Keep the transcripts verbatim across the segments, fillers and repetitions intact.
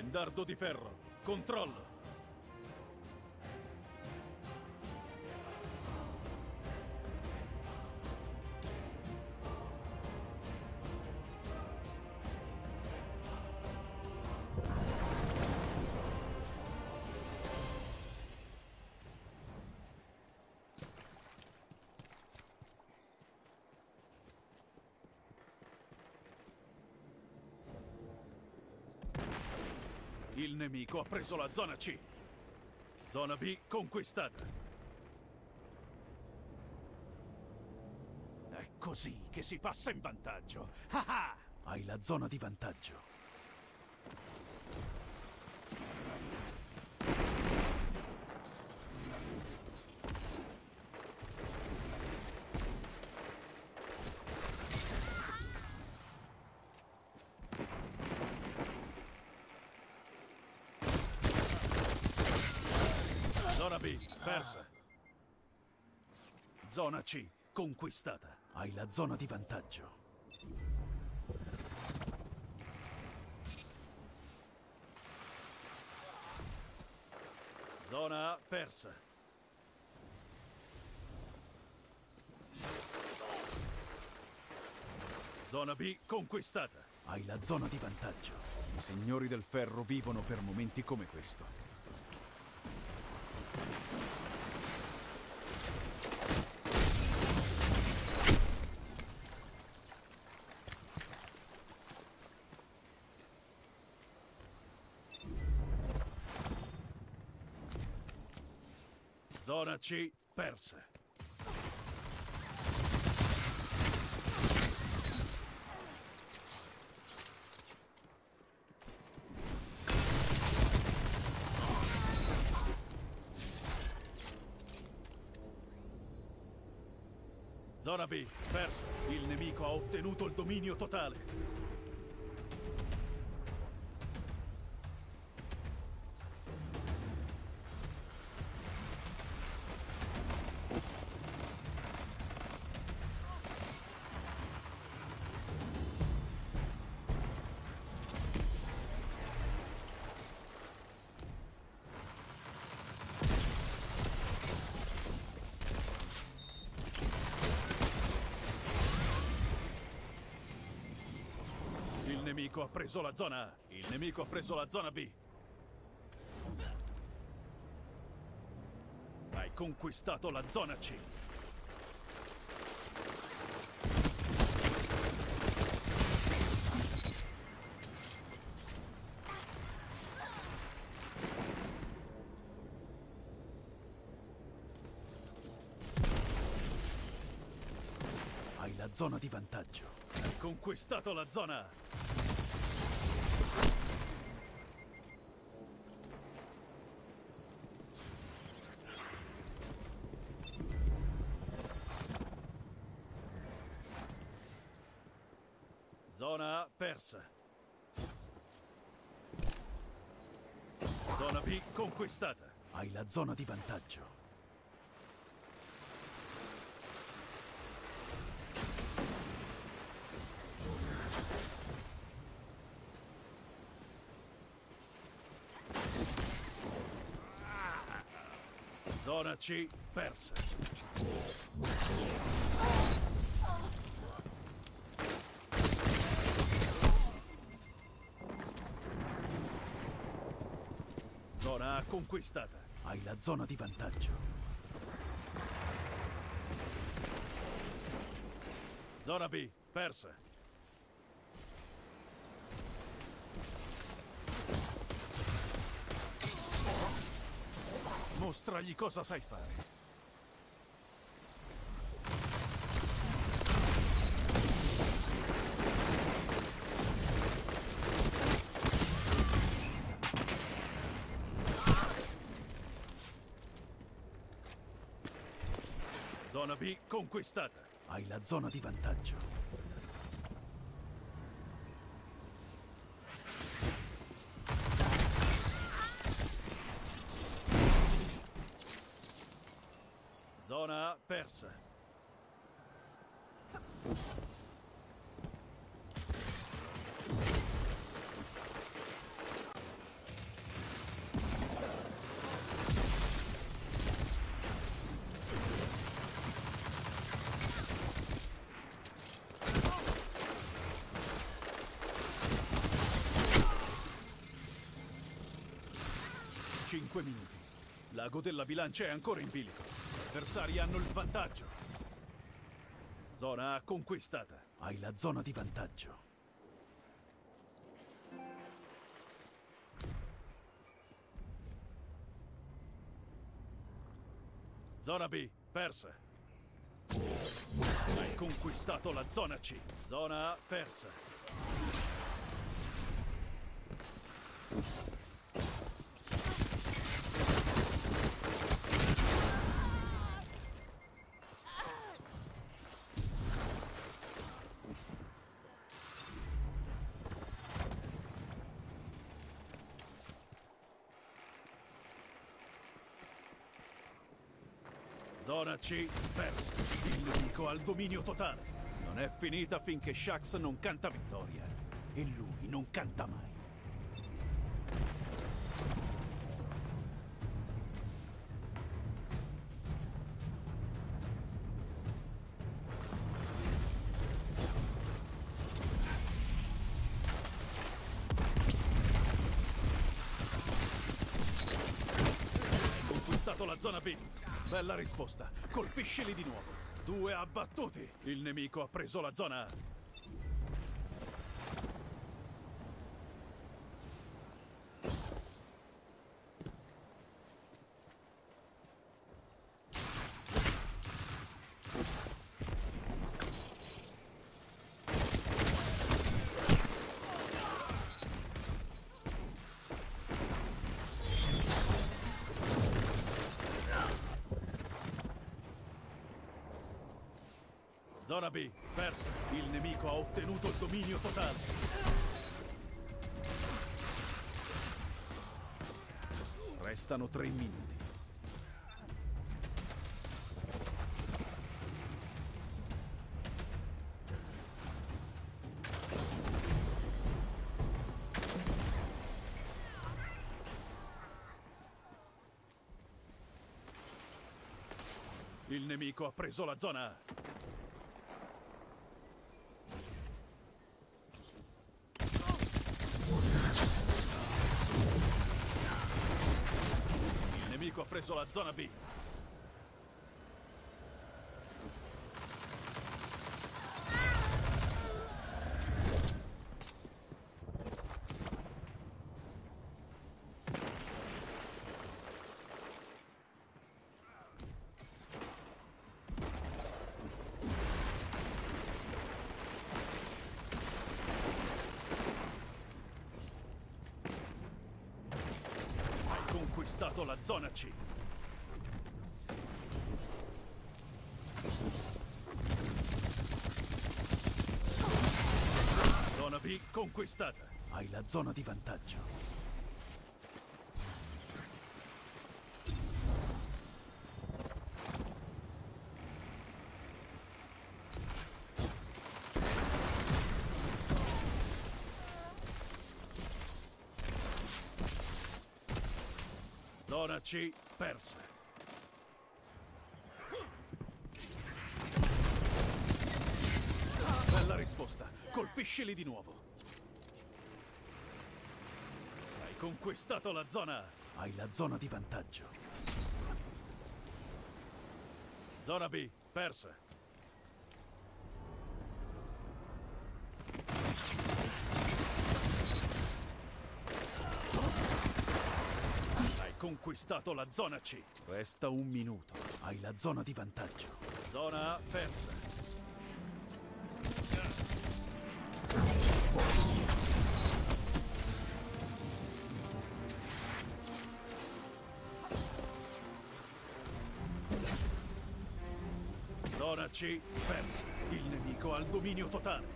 Stendardo di ferro, controllo! Il nemico ha preso la zona C. Zona B conquistata. È così che si passa in vantaggio. Ah ah! Hai la zona di vantaggio. Zona B, persa. Zona C, conquistata. Hai la zona di vantaggio. Zona A, persa. Zona B, conquistata. Hai la zona di vantaggio. I signori del ferro vivono per momenti come questo. Zona C, persa. Zona B, persa. Il nemico ha ottenuto il dominio totale. Il nemico ha preso la zona A. Il nemico ha preso la zona B. Hai conquistato la zona C. Hai la zona di vantaggio. Hai conquistato la zona A. Zona A persa. Zona B conquistata. Hai la zona di vantaggio. Zona C persa. Zona A conquistata. Hai la zona di vantaggio. Zona B persa. Mostragli cosa sai fare. Zona B conquistata. Hai la zona di vantaggio. Zona A persa. Cinque minuti. L'ago della bilancia è ancora in bilico. Gli avversari hanno il vantaggio. Zona A conquistata. Hai la zona di vantaggio. Zona B, persa. Hai conquistato la zona C. Zona A, persa. Zona C, persa. Il nemico ha il dominio totale. Non è finita finché Shax non canta vittoria. E lui non canta mai. Hai conquistato la zona B. Bella risposta. Colpiscili di nuovo. Due abbattuti. Il nemico ha preso la zona A. Zona B, persa. Il nemico ha ottenuto il dominio totale. Restano tre minuti. Il nemico ha preso la zona A. Il nemico ha preso la zona B. Conquistato la zona C. Zona B conquistata. Hai la zona di vantaggio. Zona C, persa. Bella risposta. Colpiscili di nuovo. Hai conquistato la zona A. Hai la zona di vantaggio. Zona B, persa. Conquistato la zona C. Resta un minuto. Hai la zona di vantaggio. Zona A persa. Zona C persa. Il nemico ha il dominio totale.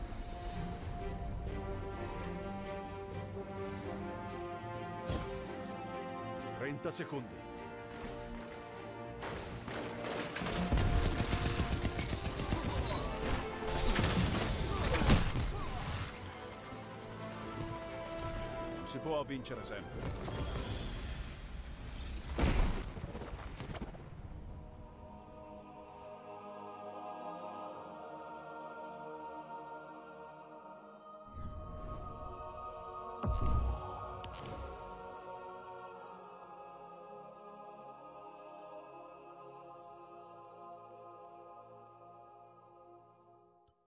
trenta secondi. Non si può vincere sempre. You